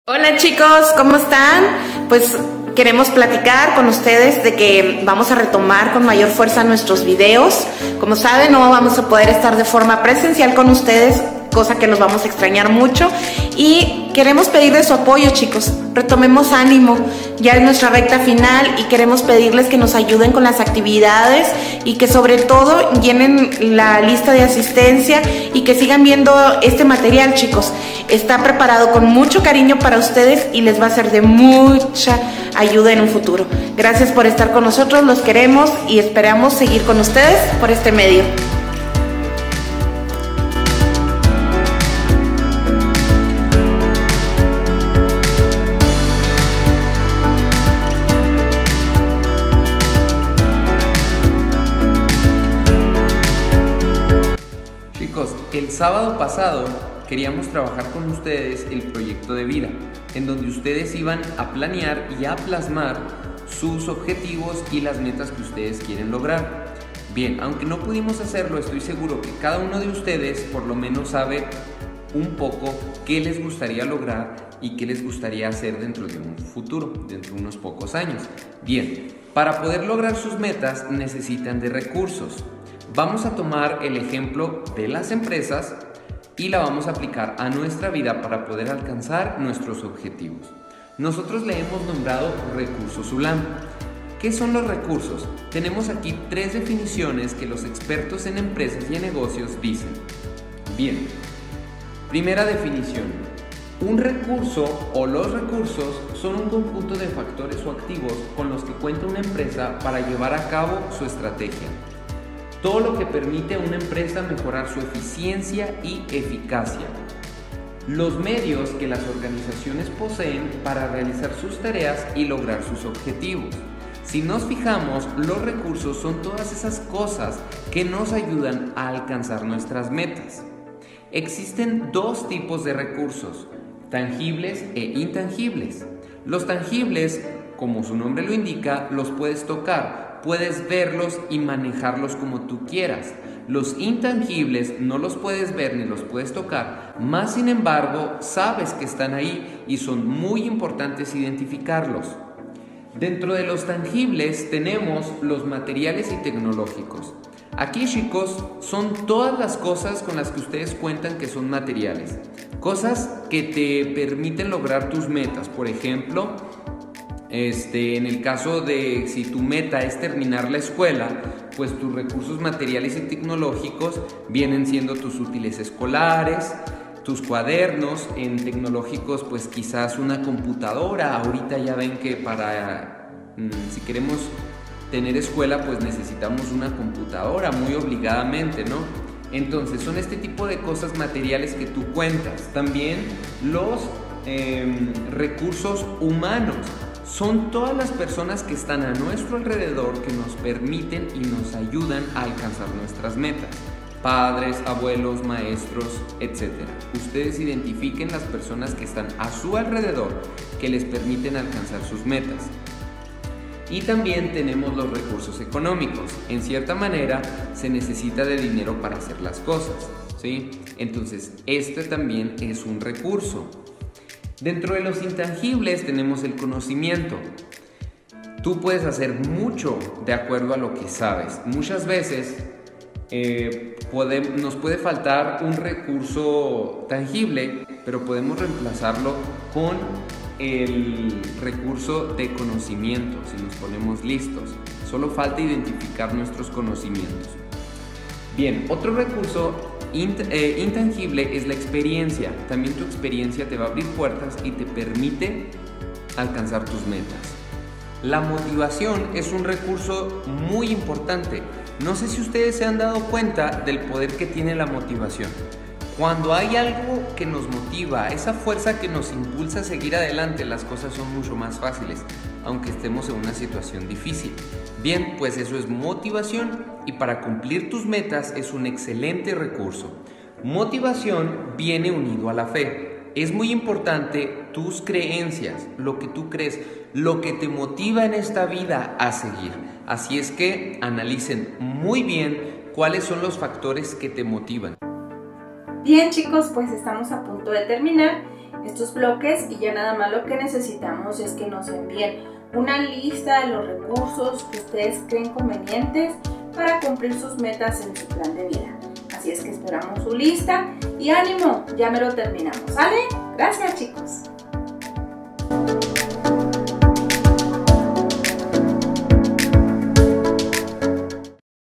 Hola chicos, ¿cómo están? Pues queremos platicar con ustedes de que vamos a retomar con mayor fuerza nuestros videos. Como saben, no vamos a poder estar de forma presencial con ustedes, cosa que los vamos a extrañar mucho. Y queremos pedirles su apoyo, chicos. Retomemos ánimo, ya es nuestra recta final y queremos pedirles que nos ayuden con las actividades y que sobre todo llenen la lista de asistencia y que sigan viendo este material, chicos. Está preparado con mucho cariño para ustedes y les va a ser de mucha ayuda en un futuro. Gracias por estar con nosotros, los queremos y esperamos seguir con ustedes por este medio. Chicos, el sábado pasado queríamos trabajar con ustedes el proyecto de vida, en donde ustedes iban a planear y a plasmar sus objetivos y las metas que ustedes quieren lograr. Bien, aunque no pudimos hacerlo, estoy seguro que cada uno de ustedes por lo menos sabe un poco qué les gustaría lograr y qué les gustaría hacer dentro de un futuro, dentro de unos pocos años. Bien, para poder lograr sus metas necesitan de recursos. Vamos a tomar el ejemplo de las empresas y la vamos a aplicar a nuestra vida para poder alcanzar nuestros objetivos. Nosotros le hemos nombrado recursos ULAM. ¿Qué son los recursos? Tenemos aquí 3 definiciones que los expertos en empresas y en negocios dicen. Bien, primera definición. Un recurso o los recursos son un conjunto de factores o activos con los que cuenta una empresa para llevar a cabo su estrategia. Todo lo que permite a una empresa mejorar su eficiencia y eficacia. Los medios que las organizaciones poseen para realizar sus tareas y lograr sus objetivos. Si nos fijamos, los recursos son todas esas cosas que nos ayudan a alcanzar nuestras metas. Existen 2 tipos de recursos, tangibles e intangibles. Los tangibles, como su nombre lo indica, los puedes tocar. Puedes verlos y manejarlos como tú quieras. Los intangibles no los puedes ver ni los puedes tocar, más sin embargo sabes que están ahí y son muy importantes identificarlos. Dentro de los tangibles tenemos los materiales y tecnológicos. Aquí, chicos, son todas las cosas con las que ustedes cuentan que son materiales. Cosas que te permiten lograr tus metas. Por ejemplo, en el caso de si tu meta es terminar la escuela, pues tus recursos materiales y tecnológicos vienen siendo tus útiles escolares, tus cuadernos. En tecnológicos, pues quizás una computadora. Ahorita ya ven que si queremos tener escuela, pues necesitamos una computadora muy obligadamente, ¿no? Entonces son este tipo de cosas materiales que tú cuentas. También los recursos humanos. Son todas las personas que están a nuestro alrededor que nos permiten y nos ayudan a alcanzar nuestras metas. Padres, abuelos, maestros, etc. Ustedes identifiquen las personas que están a su alrededor que les permiten alcanzar sus metas. Y también tenemos los recursos económicos. En cierta manera se necesita de dinero para hacer las cosas, ¿sí? Entonces este también es un recurso. Dentro de los intangibles tenemos el conocimiento. Tú puedes hacer mucho de acuerdo a lo que sabes. Muchas veces nos puede faltar un recurso tangible, pero podemos reemplazarlo con el recurso de conocimiento si nos ponemos listos. Solo falta identificar nuestros conocimientos. Bien, otro recurso intangible es la experiencia. También tu experiencia te va a abrir puertas y te permite alcanzar tus metas. La motivación es un recurso muy importante. No sé si ustedes se han dado cuenta del poder que tiene la motivación. Cuando hay algo que nos motiva, esa fuerza que nos impulsa a seguir adelante, las cosas son mucho más fáciles, aunque estemos en una situación difícil. Bien, pues eso es motivación y para cumplir tus metas es un excelente recurso. Motivación viene unido a la fe. Es muy importante tus creencias, lo que tú crees, lo que te motiva en esta vida a seguir. Así es que analicen muy bien cuáles son los factores que te motivan. Bien chicos, pues estamos a punto de terminar. estos bloques y ya nada más lo que necesitamos es que nos envíen una lista de los recursos que ustedes creen convenientes para cumplir sus metas en su plan de vida. Así es que esperamos su lista y ánimo, ya me lo terminamos, ¿sale? Gracias, chicos.